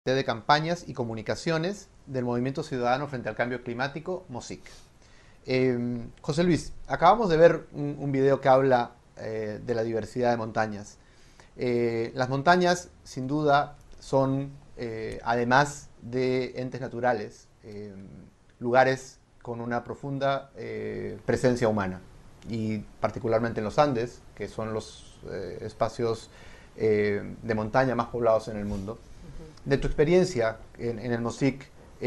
de Campañas y Comunicaciones del Movimiento Ciudadano frente al Cambio Climático, MOSIC. José Luis, acabamos de ver un video que habla de la diversidad de montañas. Las montañas, sin duda, son, además de entes naturales, lugares con una profunda presencia humana, y particularmente en los Andes, que son los espacios de montaña más poblados en el mundo. De tu experiencia en el MOSIC,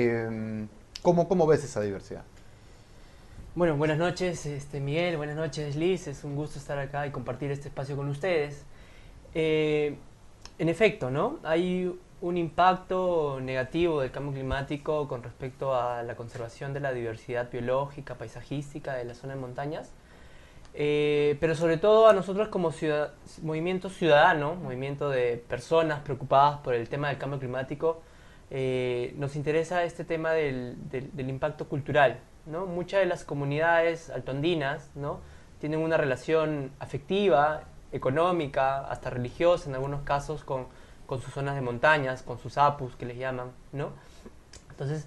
¿cómo ves esa diversidad? Bueno, buenas noches Miguel, buenas noches Liz, es un gusto estar acá y compartir este espacio con ustedes. En efecto, ¿no? Hay un impacto negativo del cambio climático con respecto a la conservación de la diversidad biológica, paisajística de la zona de montañas, pero sobre todo a nosotros como movimiento ciudadano, movimiento de personas preocupadas por el tema del cambio climático, nos interesa este tema del impacto cultural, ¿no? Muchas de las comunidades altoandinas, ¿no?, tienen una relación afectiva, económica, hasta religiosa en algunos casos con sus zonas de montañas, con sus apus que les llaman, ¿no? Entonces,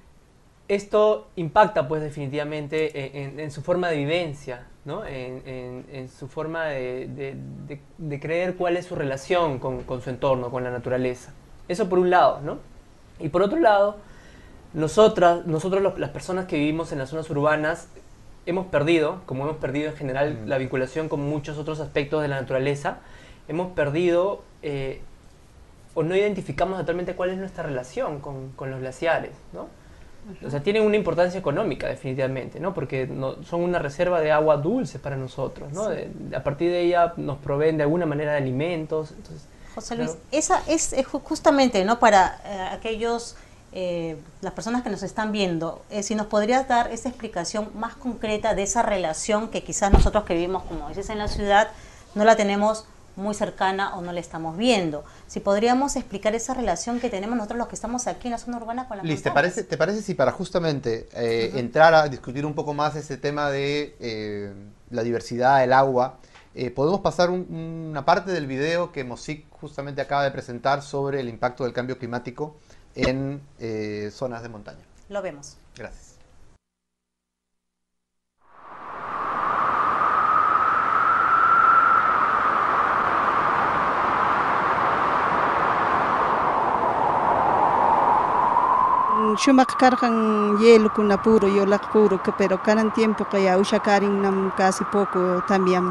esto impacta pues definitivamente en su forma de vivencia, ¿no? En su forma de creer cuál es su relación con su entorno, con la naturaleza. Eso por un lado, ¿no? Y por otro lado, nosotros las personas que vivimos en las zonas urbanas hemos perdido, como hemos perdido en general la vinculación con muchos otros aspectos de la naturaleza, hemos perdido o no identificamos totalmente cuál es nuestra relación con los glaciares, ¿no? O sea, tienen una importancia económica definitivamente, ¿no? Porque son una reserva de agua dulce para nosotros, ¿no? Sí. A partir de ella nos proveen de alguna manera de alimentos. Entonces, José Luis, claro. esa es justamente, ¿no?, para aquellos, las personas que nos están viendo, si nos podrías dar esa explicación más concreta de esa relación que quizás nosotros que vivimos, como dices, en la ciudad, no la tenemos muy cercana o no la estamos viendo. Si podríamos explicar esa relación que tenemos nosotros los que estamos aquí en la zona urbana con las Liz, montañas. ¿te parece si para justamente entrar a discutir un poco más ese tema de la diversidad del agua, podemos pasar una parte del video que MOSIC justamente acaba de presentar sobre el impacto del cambio climático en zonas de montaña? Lo vemos. Gracias. Shumaq karqan hielukuna puro, yolaq puro, pero kanan tiempo que ya ushakarin nam casi poco también.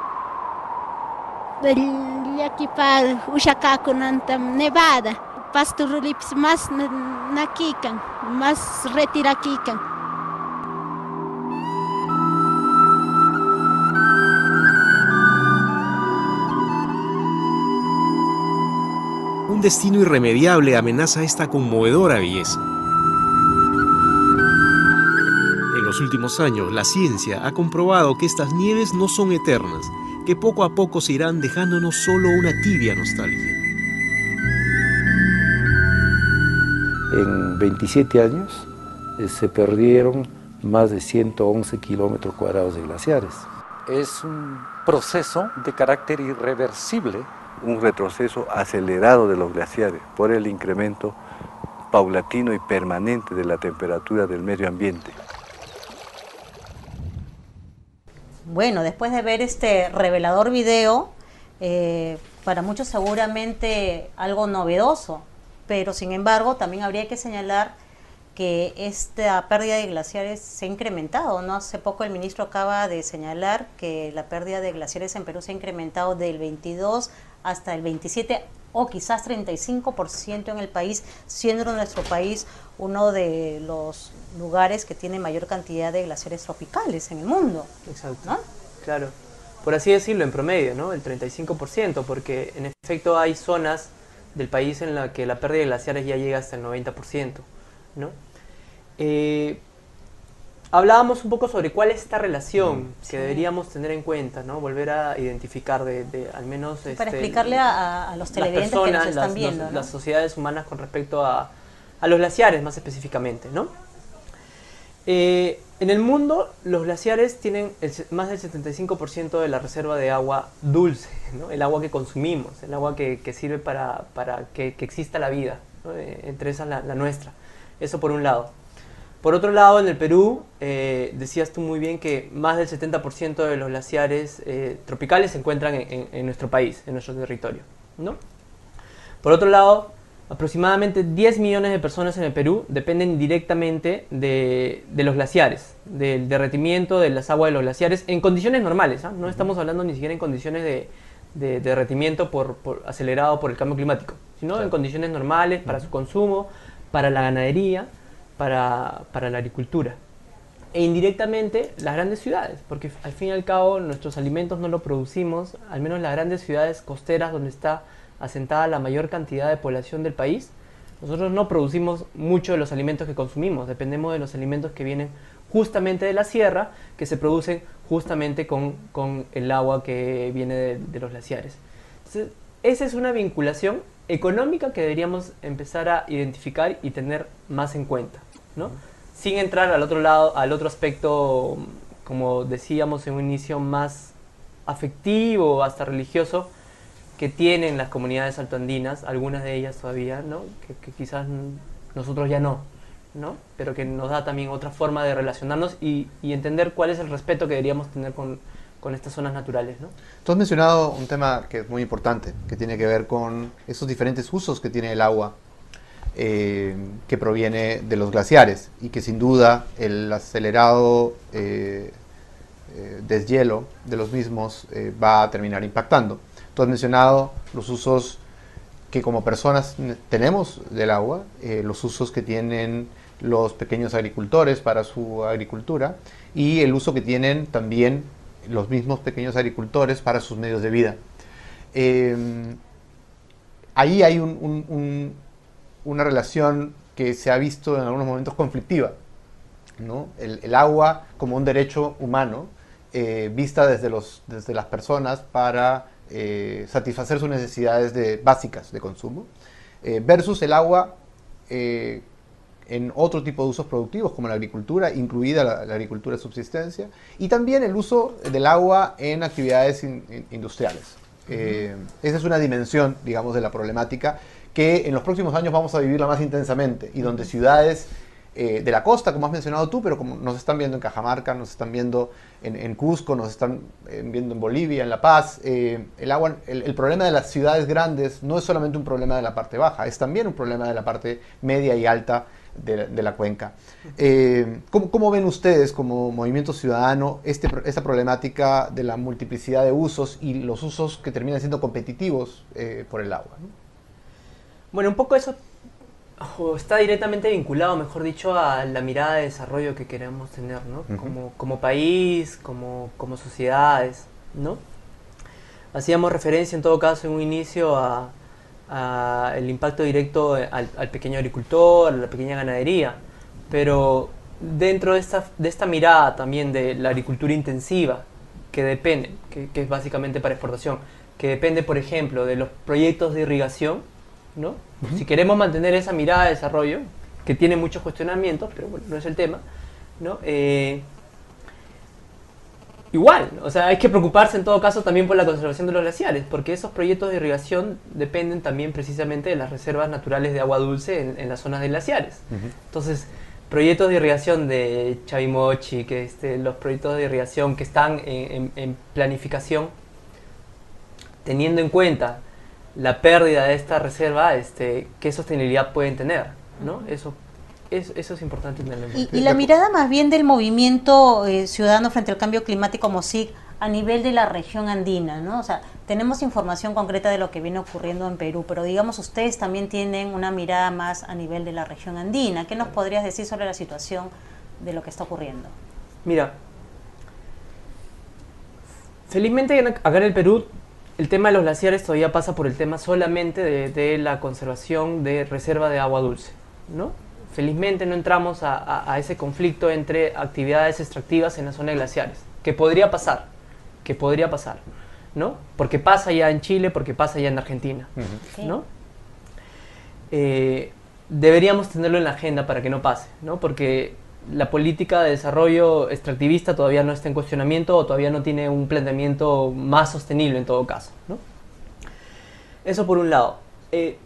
Llakipa ushakakunantam nevada, pasturulipis más nakikan, más retirakikan. Un destino irremediable amenaza esta conmovedora belleza. En los últimos años, la ciencia ha comprobado que estas nieves no son eternas, que poco a poco se irán dejándonos solo una tibia nostalgia. En 27 años se perdieron más de 111 kilómetros cuadrados de glaciares. Es un proceso de carácter irreversible. Un retroceso acelerado de los glaciares por el incremento paulatino y permanente de la temperatura del medio ambiente. Bueno, después de ver este revelador video, para muchos seguramente algo novedoso, pero sin embargo también habría que señalar que esta pérdida de glaciares se ha incrementado, ¿no? Hace poco el ministro acaba de señalar que la pérdida de glaciares en Perú se ha incrementado del 22 hasta el 27 o quizás 35% en el país, siendo nuestro país uno de los lugares que tiene mayor cantidad de glaciares tropicales en el mundo. Exacto, ¿no? Claro. Por así decirlo, en promedio, ¿no? El 35%, porque en efecto hay zonas del país en la que la pérdida de glaciares ya llega hasta el 90%, ¿no? Hablábamos un poco sobre cuál es esta relación que deberíamos tener en cuenta, ¿no? Volver a identificar al menos... Para explicarle a los televidentes que nos están viendo, ¿no? Las sociedades humanas con respecto a los glaciares más específicamente, ¿no? En el mundo, los glaciares tienen más del 75% de la reserva de agua dulce, ¿no? El agua que consumimos, el agua que sirve para que exista la vida, ¿no? Entre esas la nuestra. Eso por un lado. Por otro lado, en el Perú, decías tú muy bien que más del 70% de los glaciares tropicales se encuentran en nuestro país, en nuestro territorio, ¿no? Por otro lado, aproximadamente 10 millones de personas en el Perú dependen directamente de los glaciares, del derretimiento de las aguas de los glaciares en condiciones normales, ¿eh? No estamos hablando ni siquiera en condiciones de derretimiento acelerado por el cambio climático, sino claro, en condiciones normales para su consumo, para la ganadería, para la agricultura. E indirectamente las grandes ciudades, porque al fin y al cabo nuestros alimentos no los producimos, al menos las grandes ciudades costeras donde está asentada la mayor cantidad de población del país. Nosotros no producimos mucho de los alimentos que consumimos, dependemos de los alimentos que vienen justamente de la sierra, que se producen justamente con el agua que viene de los glaciares. Entonces, esa es una vinculación económica que deberíamos empezar a identificar y tener más en cuenta, ¿no? Sin entrar al otro lado, al otro aspecto, como decíamos en un inicio, más afectivo, hasta religioso, que tienen las comunidades altoandinas, algunas de ellas todavía, ¿no? Que quizás nosotros ya no, pero que nos da también otra forma de relacionarnos y entender cuál es el respeto que deberíamos tener con estas zonas naturales, ¿no? Tú has mencionado un tema que es muy importante, que tiene que ver con esos diferentes usos que tiene el agua que proviene de los glaciares y que sin duda el acelerado deshielo de los mismos va a terminar impactando. Tú has mencionado los usos que como personas tenemos del agua, los usos que tienen los pequeños agricultores para su agricultura y el uso que tienen también los mismos pequeños agricultores para sus medios de vida. Ahí hay una relación que se ha visto en algunos momentos conflictiva, ¿no? El agua como un derecho humano vista desde las personas para satisfacer sus necesidades básicas de consumo, versus el agua en otro tipo de usos productivos como la agricultura, incluida la agricultura de subsistencia, y también el uso del agua en actividades industriales. Esa es una dimensión, digamos, de la problemática que en los próximos años vamos a vivirla más intensamente y donde ciudades de la costa, como has mencionado tú, pero como nos están viendo en Cajamarca, nos están viendo en Cusco, nos están viendo en Bolivia, en La Paz, el problema de las ciudades grandes no es solamente un problema de la parte baja, es también un problema de la parte media y alta de la cuenca. ¿Cómo ven ustedes como movimiento ciudadano esta problemática de la multiplicidad de usos y los usos que terminan siendo competitivos por el agua, ¿no? Bueno, un poco eso está directamente vinculado, mejor dicho, a la mirada de desarrollo que queremos tener, ¿no? Como país, como sociedades, ¿no? Hacíamos referencia en todo caso en un inicio a el impacto directo al pequeño agricultor, a la pequeña ganadería, pero dentro de esta mirada también de la agricultura intensiva, que depende, que es básicamente para exportación, que depende, por ejemplo, de los proyectos de irrigación, ¿no? Si queremos mantener esa mirada de desarrollo, que tiene muchos cuestionamientos, pero bueno, no es el tema, ¿no? Igual, o sea, hay que preocuparse en todo caso también por la conservación de los glaciares, porque esos proyectos de irrigación dependen también precisamente de las reservas naturales de agua dulce en las zonas de glaciares. Entonces, proyectos de irrigación de Chavimochi, los proyectos de irrigación que están en planificación, teniendo en cuenta la pérdida de esta reserva, ¿qué sostenibilidad pueden tener, ¿no? Eso es importante tenerlo en cuenta. Y la mirada más bien del movimiento ciudadano frente al cambio climático MOSIC a nivel de la región andina, ¿no? O sea, tenemos información concreta de lo que viene ocurriendo en Perú, pero digamos ustedes también tienen una mirada más a nivel de la región andina. ¿Qué nos podrías decir sobre la situación de lo que está ocurriendo? Mira, felizmente acá en el Perú el tema de los glaciares todavía pasa por el tema solamente de la conservación de reserva de agua dulce, ¿no? Felizmente no entramos a ese conflicto entre actividades extractivas en la zona de glaciares, que podría pasar, ¿no? Porque pasa ya en Chile, porque pasa ya en Argentina, ¿no? Deberíamos tenerlo en la agenda para que no pase, ¿no? Porque la política de desarrollo extractivista todavía no está en cuestionamiento o todavía no tiene un planteamiento más sostenible en todo caso, ¿no? Eso por un lado.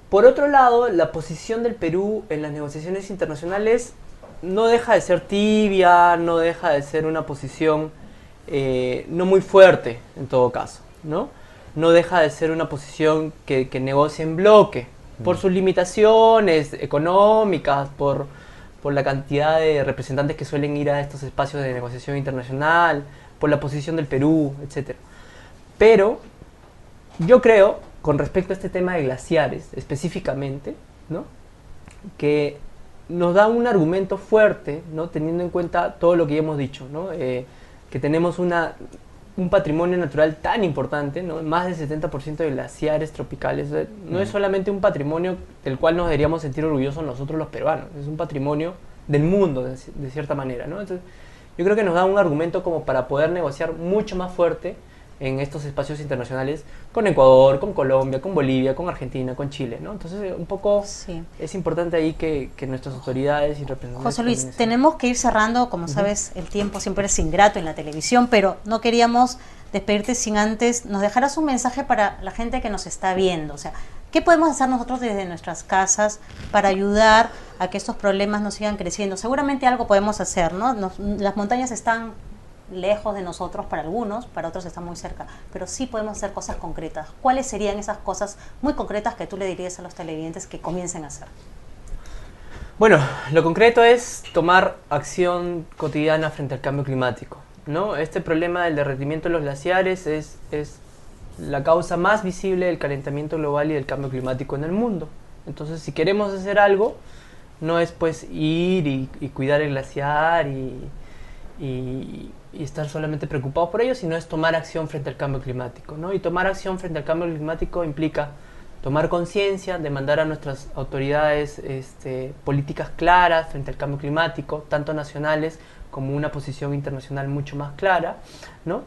Por otro lado, la posición del Perú en las negociaciones internacionales no deja de ser tibia, no deja de ser una posición no muy fuerte en todo caso, ¿no? No deja de ser una posición que negocia en bloque, por sus limitaciones económicas, por la cantidad de representantes que suelen ir a estos espacios de negociación internacional, por la posición del Perú, etc. Pero yo creo, con respecto a este tema de glaciares específicamente, ¿no?, que nos da un argumento fuerte, ¿no?, teniendo en cuenta todo lo que ya hemos dicho, ¿no?, que tenemos un patrimonio natural tan importante, ¿no?, más del 70% de glaciares tropicales. No es solamente un patrimonio del cual nos deberíamos sentir orgullosos nosotros los peruanos, es un patrimonio del mundo de cierta manera, ¿no? Entonces, yo creo que nos da un argumento como para poder negociar mucho más fuerte en estos espacios internacionales con Ecuador, con Colombia, con Bolivia, con Argentina, con Chile, ¿no? Entonces, un poco es importante ahí que nuestras autoridades y representantes... José Luis, tenemos que ir cerrando, como sabes, el tiempo siempre es ingrato en la televisión, pero no queríamos despedirte sin antes nos dejaras un mensaje para la gente que nos está viendo. O sea, ¿qué podemos hacer nosotros desde nuestras casas para ayudar a que estos problemas no sigan creciendo? Seguramente algo podemos hacer, ¿no? Las montañas están lejos de nosotros para algunos, para otros están muy cerca, pero sí podemos hacer cosas concretas. ¿Cuáles serían esas cosas muy concretas que tú le dirías a los televidentes que comiencen a hacer? Bueno, lo concreto es tomar acción cotidiana frente al cambio climático, ¿no? Este problema del derretimiento de los glaciares es la causa más visible del calentamiento global y del cambio climático en el mundo. Entonces, si queremos hacer algo, no es pues ir y cuidar el glaciar y estar solamente preocupados por ello, sino es tomar acción frente al cambio climático, ¿no? Y tomar acción frente al cambio climático implica tomar conciencia, demandar a nuestras autoridades políticas claras frente al cambio climático, tanto nacionales como una posición internacional mucho más clara, ¿no?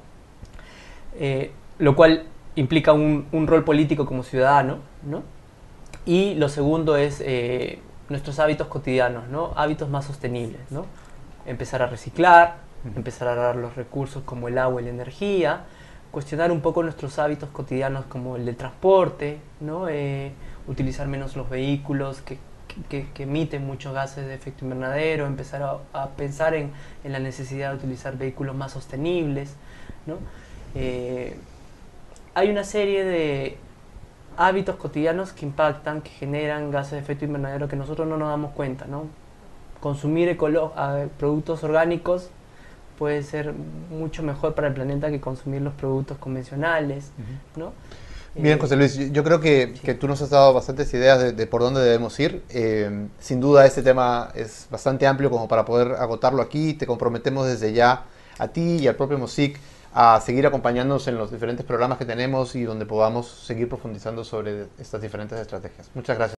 Lo cual implica un rol político como ciudadano, ¿no? Y lo segundo es nuestros hábitos cotidianos, ¿no? Hábitos más sostenibles, ¿no? Empezar a reciclar, empezar a ahorrar los recursos como el agua y la energía, cuestionar un poco nuestros hábitos cotidianos como el del transporte, ¿no? Utilizar menos los vehículos que emiten muchos gases de efecto invernadero, empezar a pensar en la necesidad de utilizar vehículos más sostenibles, ¿no? Hay una serie de hábitos cotidianos que impactan, que generan gases de efecto invernadero que nosotros no nos damos cuenta, ¿no? Consumir productos orgánicos puede ser mucho mejor para el planeta que consumir los productos convencionales, ¿no? Bien, José Luis, yo creo que tú nos has dado bastantes ideas de por dónde debemos ir. Sin duda este tema es bastante amplio como para poder agotarlo aquí. Te comprometemos desde ya a ti y al propio MOSIC a seguir acompañándonos en los diferentes programas que tenemos y donde podamos seguir profundizando sobre estas diferentes estrategias. Muchas gracias.